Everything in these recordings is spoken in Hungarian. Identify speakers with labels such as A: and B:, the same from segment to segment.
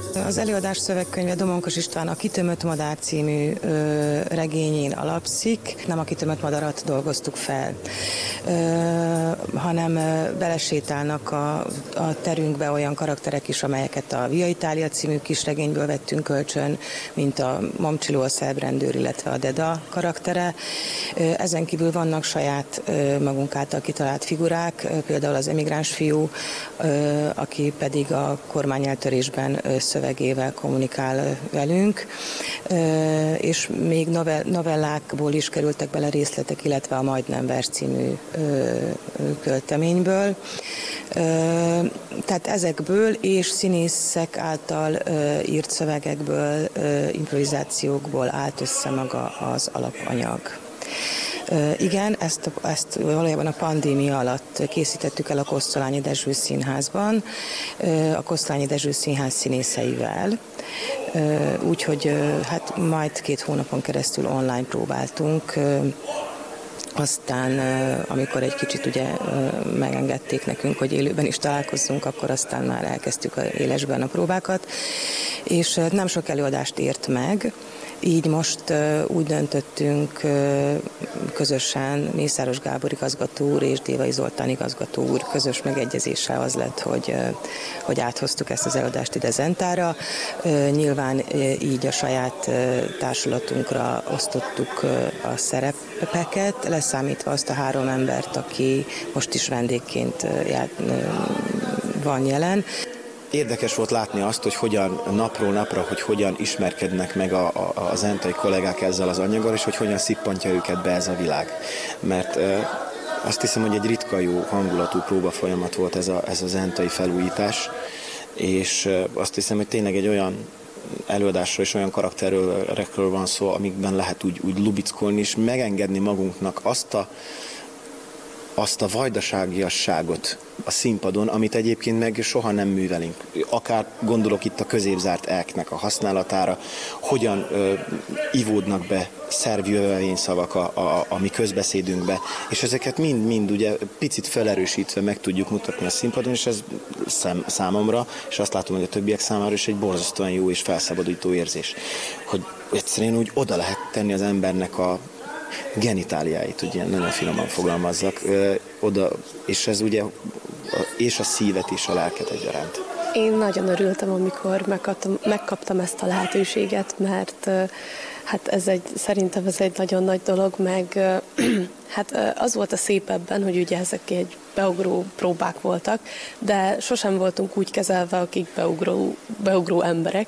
A: Az előadás szövegkönyve Domonkos István a Kitömött madár című regényén alapszik. Nem a kitömött madarat dolgoztuk fel, hanem belesétálnak a terünkbe olyan karakterek is, amelyeket a Via Italia című kisregényből vettünk kölcsön, mint a Momcsiló, a szerb rendőr, illetve a Deda karaktere. Ezen kívül vannak saját magunk által kitalált figurák, például az emigráns fiú, aki pedig a kormányeltörésben szövegével kommunikál velünk, és még novellákból is kerültek bele részletek, illetve a Majdnem vers című költeményből. Tehát ezekből és színészek által írt szövegekből, improvizációkból állt össze maga az alapanyag. Igen, ezt valójában a pandémia alatt készítettük el a Kosztolányi Dezső Színházban, a Kosztolányi Dezső Színház színészeivel, úgyhogy hát majd 2 hónapon keresztül online próbáltunk. Aztán, amikor egy kicsit ugye megengedték nekünk, hogy élőben is találkozzunk, akkor aztán már elkezdtük élesben a próbákat, és nem sok előadást ért meg, így most úgy döntöttünk közösen, Mészáros Gábor igazgató úr és Dévai Zoltán igazgató úr közös megegyezéssel az lett, hogy áthoztuk ezt az előadást ide Zentára. Nyilván így a saját társulatunkra osztottuk a szerepeket, leszámítva azt a 3 embert, aki most is vendégként van jelen.
B: Érdekes volt látni azt, hogy hogyan napról napra, hogy hogyan ismerkednek meg a zentai kollégák ezzel az anyaggal, és hogy hogyan szippantja őket be ez a világ. Mert azt hiszem, hogy egy ritka jó hangulatú próbafolyamat volt ez a zentai felújítás, és azt hiszem, hogy tényleg egy olyan előadásról és olyan karakterekről van szó, amikben lehet úgy lubickolni, és megengedni magunknak azt a vajdaságiasságot a színpadon, amit egyébként meg soha nem művelünk. Akár gondolok itt a középzárt elknek a használatára, hogyan ivódnak be szerv jövevényszavak a mi közbeszédünkbe, és ezeket mind ugye picit felerősítve meg tudjuk mutatni a színpadon, és ez számomra, és azt látom, hogy a többiek számára is egy borzasztóan jó és felszabadító érzés, hogy egyszerűen úgy oda lehet tenni az embernek a genitáliáit, hogy ilyen nagyon finoman fogalmazzak, oda, és ez ugye, és a szívet és a lelket egyaránt.
C: Én nagyon örültem, amikor megkaptam ezt a lehetőséget, mert hát szerintem ez egy nagyon nagy dolog, meg hát az volt a szép ebben, hogy ugye ezek egy beugró próbák voltak, de sosem voltunk úgy kezelve, akik beugró emberek,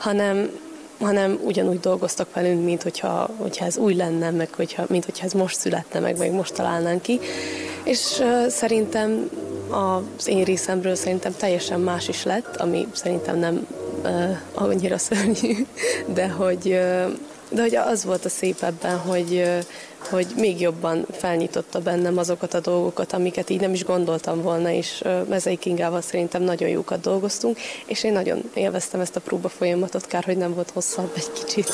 C: hanem ugyanúgy dolgoztak velünk, mint hogyha ez új lenne, meg mint hogyha ez most születne meg most találnánk ki. És szerintem az én részemről szerintem teljesen más is lett, ami szerintem nem annyira szörnyű, de hogy az volt a szép ebben, hogy még jobban felnyitotta bennem azokat a dolgokat, amiket így nem is gondoltam volna, és Mezei Kingával szerintem nagyon jókat dolgoztunk, és én nagyon élveztem ezt a próba folyamatot, kár, hogy nem volt hosszabb egy kicsit.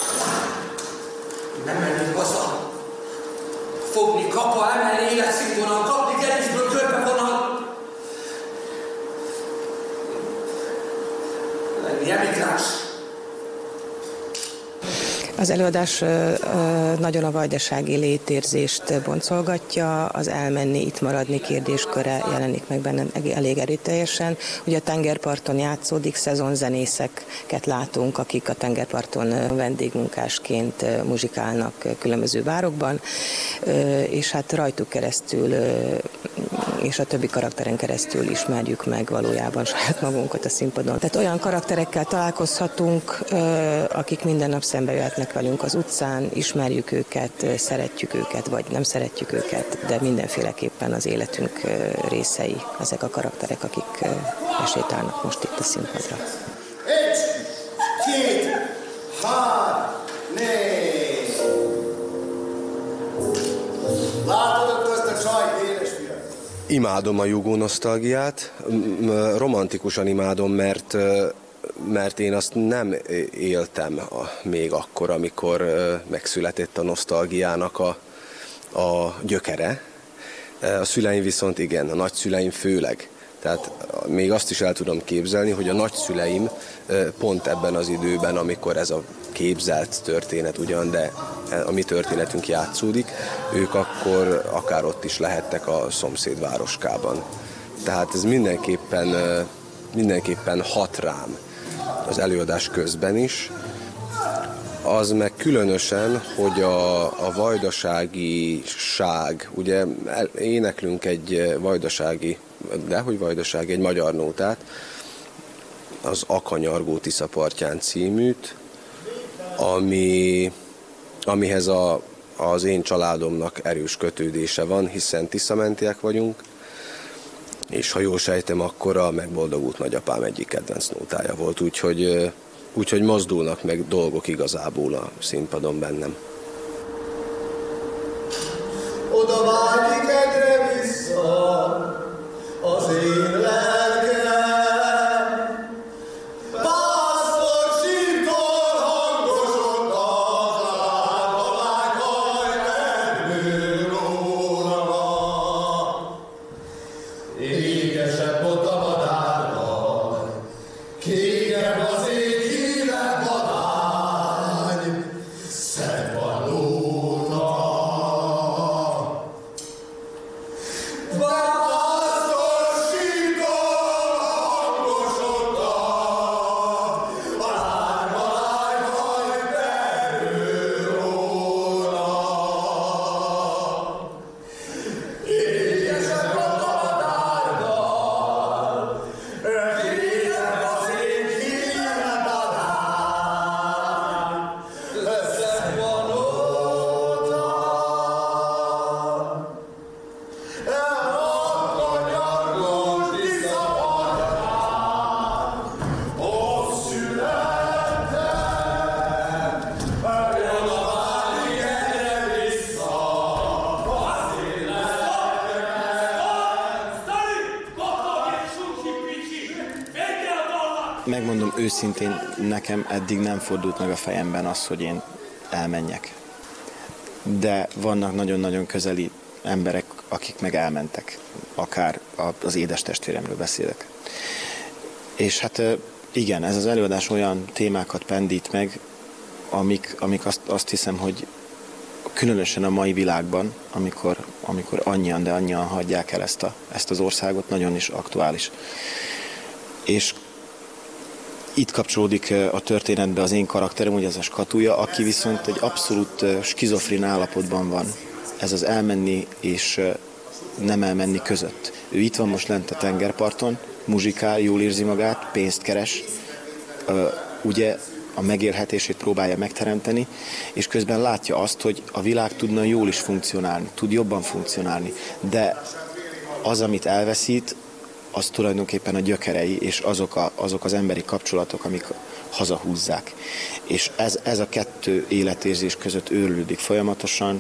D: Nem menjünk haza! Fogni, kapva, emelni, életszínvonal, kapni, gerincből körbevonal! Lenni emigráns!
A: Az előadás nagyon a vajdasági létérzést boncolgatja, az elmenni, itt maradni kérdésköre jelenik meg bennem elég erőteljesen. Ugye a tengerparton játszódik, szezonzenészeket látunk, akik a tengerparton vendégmunkásként muzsikálnak különböző bárokban, és hát rajtuk keresztül és a többi karakteren keresztül ismerjük meg valójában saját magunkat a színpadon. Tehát olyan karakterekkel találkozhatunk, akik minden nap szembe jöhetnek velünk az utcán, ismerjük őket, szeretjük őket, vagy nem szeretjük őket, de mindenféleképpen az életünk részei ezek a karakterek, akik besétálnak most itt a színpadra.
E: 1, 2, 3, 4. Látod ezt a csajt, édes fiam?
F: Imádom a jugó nosztalgiát, romantikusan imádom, mert én azt nem éltem még akkor, amikor megszületett a nosztalgiának a gyökere. A szüleim viszont igen, a nagyszüleim főleg. Tehát még azt is el tudom képzelni, hogy a nagyszüleim pont ebben az időben, amikor ez a képzelt történet ugyan, de a mi történetünk játszódik, ők akkor akár ott is lehettek a szomszéd városkában. Tehát ez mindenképpen hat rám az előadás közben is. Az meg különösen, hogy a vajdaságiság, ugye éneklünk egy egy magyar nótát, az A kanyargó Tisza partján címűt, amihez az én családomnak erős kötődése van, hiszen tiszamentiek vagyunk, és ha jól sejtem, akkor a Megboldogult Nagyapám egyik kedvenc nótája volt, úgyhogy mozdulnak meg dolgok igazából a színpadon bennem.
E: Oda vágyik egyre vissza az én lelkem, pásztor sírtól hangosodott az árvalány hajtermő róla. Égesebb ott a madárban, kégebb az ég híre vadány, szebb a nóta. Pásztor sírtól hangosodott az árvalány hajtermő róla. Égesebb ott a madárban, kégebb az ég híre vadány, szebb a nóta. Elakanyargós Tisza partján, ott születtem, oda vágyik egyre vissza az én
B: Megmondom őszintén, nekem eddig nem fordult meg a fejemben az, hogy én elmenjek. De vannak nagyon-nagyon közeli emberek, akik meg elmentek. Akár az édes testvéremről beszélek. És hát igen, ez az előadás olyan témákat pendít meg, amik azt hiszem, hogy különösen a mai világban, amikor annyian hagyják el ezt az országot, nagyon is aktuális. És itt kapcsolódik a történetbe az én karakterem, ugye ez a Skatuja, aki viszont egy abszolút skizofrén állapotban van. Ez az elmenni és nem elmenni között. Ő itt van most lent a tengerparton, muzsikál, jól érzi magát, pénzt keres, ugye a megélhetését próbálja megteremteni, és közben látja azt, hogy a világ tudna jól is funkcionálni, tud jobban funkcionálni, de az, amit elveszít, az tulajdonképpen a gyökerei, és azok az emberi kapcsolatok, amik hazahúzzák. És ez a kettő életérzés között őrlődik folyamatosan,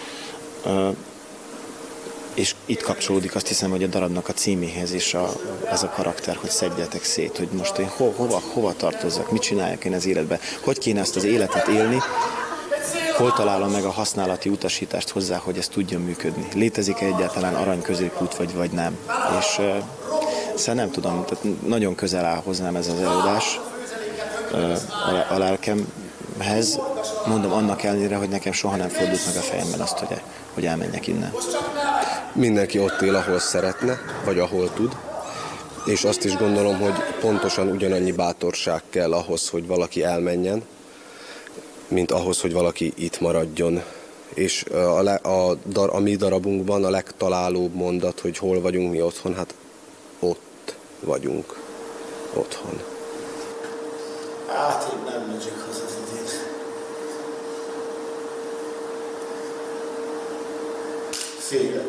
B: és itt kapcsolódik azt hiszem, hogy a darabnak a címéhez is ez a karakter, hogy szedjetek szét, hogy most én hova tartozzak, mit csináljak én az életben, hogy kéne ezt az életet élni, hol találom meg a használati utasítást hozzá, hogy ez tudjon működni. Létezik-e egyáltalán arany középút, vagy nem? És szóval nem tudom, tehát nagyon közel áll hozzám ez az előadás a lelkemhez. Mondom, annak ellenére, hogy nekem soha nem fordult meg a fejemben azt, hogy elmenjek innen.
F: Mindenki ott él, ahol szeretne, vagy ahol tud. És azt is gondolom, hogy pontosan ugyanannyi bátorság kell ahhoz, hogy valaki elmenjen, mint ahhoz, hogy valaki itt maradjon. És a mi darabunkban a legtalálóbb mondat, hogy hol vagyunk mi otthon, hát ott vagyunk otthon.
E: Hát én nem megyek haza idén. Félek.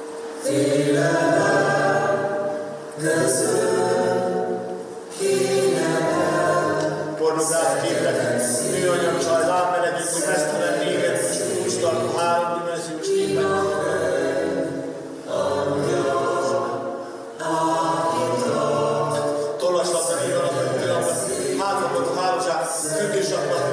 E: Pornográf képek, műanyag csaj, lábmelegítő, mesztelen néget, csúsztartó háromdimenziós képek. Tollaslabda, négalapvető, hátraború hálózsák, függősakban